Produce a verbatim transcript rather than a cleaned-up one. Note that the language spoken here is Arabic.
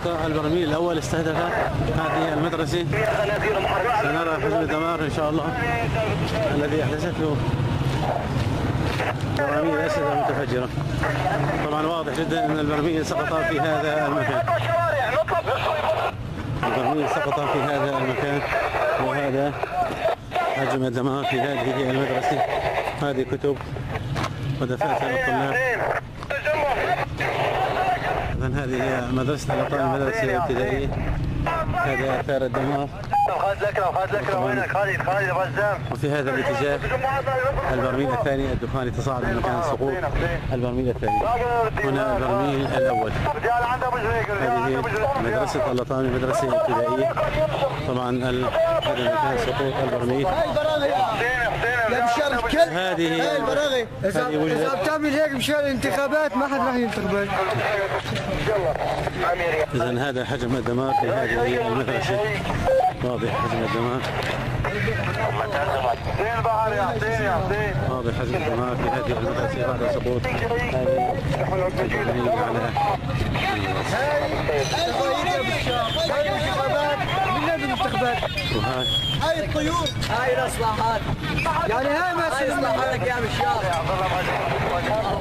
سقط البرميل الأول استهدف هذه المدرسة. سنرى حجم الدمار إن شاء الله الذي أحدثته براميل أسد متفجرة. طبعا واضح جدا أن البرميل سقط في هذا المكان. البرميل سقط في هذا المكان، وهذا حجم الدمار في هذه المدرسة. هذه كتب ودفاتر الطلاب. إذن هذه هي مدرسة الأطفال، المدرسة الابتدائية. هذا آثار الدمار. خالد الأكرم خالد الأكرم وينك؟ خالد خالد الرزام. وفي هذا الاتجاه البرميل الثاني، الدخان يتصاعد من مكان سقوط البرميل الثاني. هنا البرميل الأول. هذه مدرسة اللطامي، مدرسة ابتدائية. طبعا هذا مكان سقوط البرميل. هذه البراغي اذا بتعمل هيك مشان الانتخابات ما حد راح ينتخبك. اذا هذا حجم الدمار في هذه المدرسه، واضح حجم الدمار. واضح حجم الدمار في هذه المدرسه بعد سقوط هذه البرميل على الانتخابات. وهاي هاي الطيور، هاي الاصلاحات، يعني هاي ما اصلاحاتك يا مشاط.